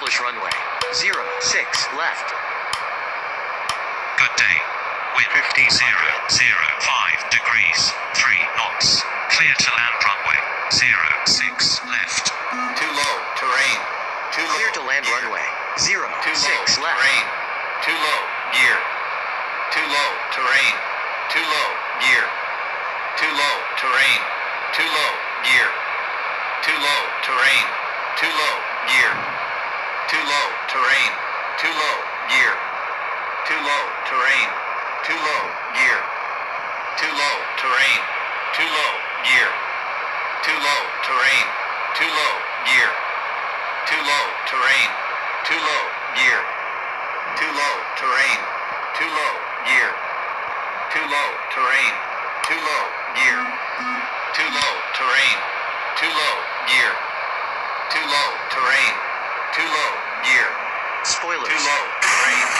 establish runway. 06 left. Good day. Wind 005 degrees, 3 knots. Clear to land runway. 06 left. Too low, terrain. Too low. Clear to land gear. runway. Too 06 low, left. terrain. Too low, gear. Too low, terrain. Too low, gear. Too low, terrain. Too low, gear. Too low, terrain. Too low, gear. Too low, terrain. Too low, gear. Too low, terrain. Too low, gear. Too low, terrain. Too low, gear. Too low, terrain. Too low, gear. Too low, terrain. Too low, gear. Too low, terrain. Too low, gear. Too low, terrain. Too low, gear. Too low, terrain. Too low, gear. Too low, terrain. Too low, gear. Spoilers. Too low, terrain.